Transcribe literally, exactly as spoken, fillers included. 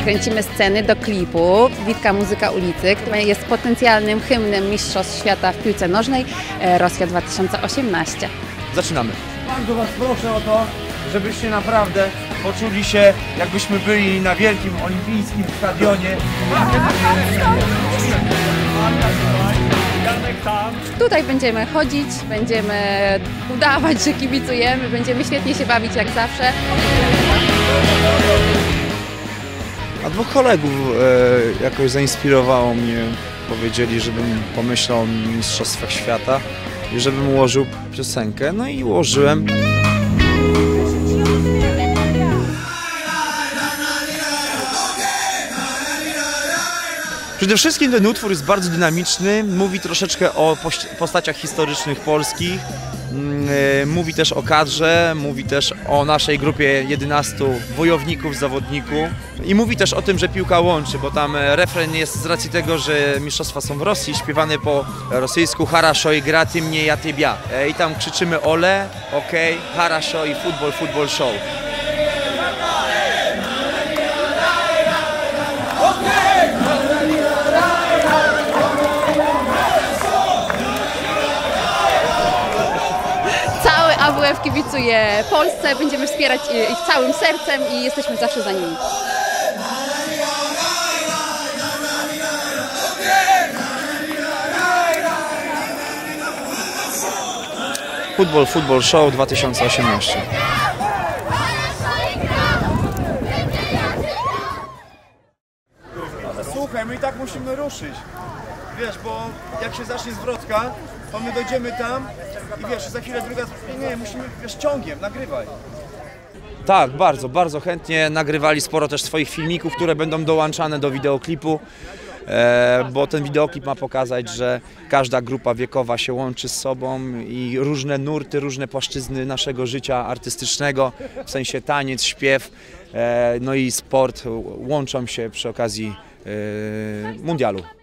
Kręcimy sceny do klipu Witka Muzyka ulicy, który jest potencjalnym hymnem Mistrzostw Świata w piłce nożnej Rosja dwa tysiące osiemnaście. Zaczynamy. Bardzo Was proszę o to, żebyście naprawdę poczuli się, jakbyśmy byli na wielkim olimpijskim stadionie. Tutaj będziemy chodzić, będziemy udawać, że kibicujemy, będziemy świetnie się bawić jak zawsze. A dwóch kolegów e, jakoś zainspirowało mnie, powiedzieli, żebym pomyślał o Mistrzostwach Świata i żebym ułożył piosenkę, no i ułożyłem. Przede wszystkim ten utwór jest bardzo dynamiczny, mówi troszeczkę o postaciach historycznych polskich, mówi też o kadrze, mówi też o naszej grupie jedenastu wojowników, zawodników i mówi też o tym, że piłka łączy, bo tam refren jest z racji tego, że mistrzostwa są w Rosji, śpiewany po rosyjsku Haraszo i gra ty mnie, ja tybia. I tam krzyczymy ole, okej, okay, Haraszo i futbol, futbol show. A W F kibicuje Polsce, będziemy wspierać ich całym sercem i jesteśmy zawsze za nimi. Futbol, futbol show dwa tysiące osiemnaście. Słuchaj, my i tak musimy ruszyć. Wiesz, bo jak się zacznie zwrotka, to my dojdziemy tam i wiesz, za chwilę druga... Nie, nie, musimy, wiesz, ciągiem, nagrywaj. Tak, bardzo, bardzo chętnie nagrywali sporo też swoich filmików, które będą dołączane do wideoklipu, e, bo ten wideoklip ma pokazać, że każda grupa wiekowa się łączy z sobą i różne nurty, różne płaszczyzny naszego życia artystycznego, w sensie taniec, śpiew, e, no i sport łączą się przy okazji e, mundialu.